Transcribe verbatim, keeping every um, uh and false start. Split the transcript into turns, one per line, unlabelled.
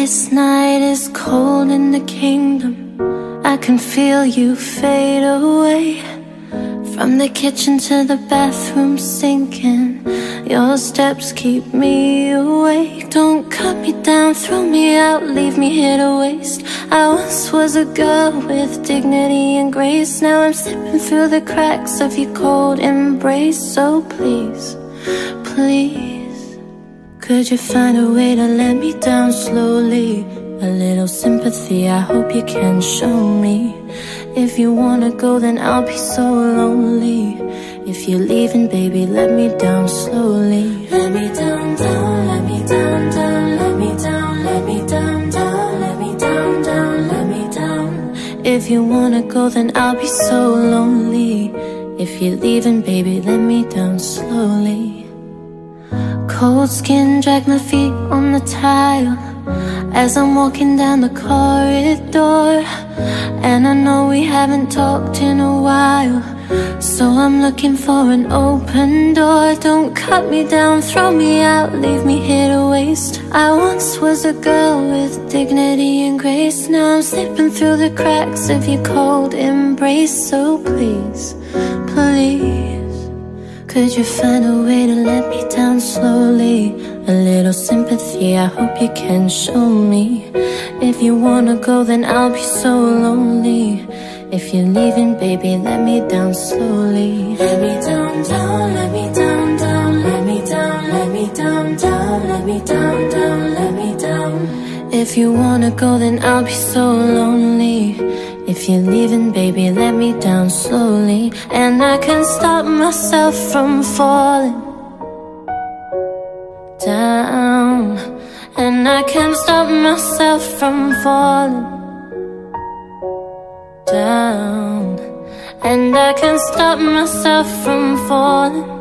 This night is cold in the kingdom. I can feel you fade away. From the kitchen to the bathroom sinking, your steps keep me awake. Don't cut me down, throw me out, leave me here to waste. I once was a girl with dignity and grace. Now I'm slipping through the cracks of your cold embrace. So please, please, could you find a way to let me down slowly? A little sympathy, I hope you can show me. If you wanna go, then I'll be so lonely. If you're leaving, baby, let me down slowly. Let me down, down, let me down, down, let me down, let me down, down, let me down, down, let me down. If you wanna go, then I'll be so lonely. If you're leaving, baby, let me down slowly. Cold skin, drag my feet on the tile as I'm walking down the corridor. And I know we haven't talked in a while, so I'm looking for an open door. Don't cut me down, throw me out, leave me here to waste. I once was a girl with dignity and grace. Now I'm slipping through the cracks of your cold embrace. So please, please, could you find a way to let me down slowly? A little sympathy, I hope you can show me. If you wanna go, then I'll be so lonely. If you're leaving, baby, let me down slowly. Let me down, down, let me down, down, let me down, let me down, down, let me down, down, let me down. If you wanna go, then I'll be so lonely. If you're leaving, baby, let me down slowly. And I can stop myself from falling down, and I can't stop myself from falling down, and I can't stop myself from falling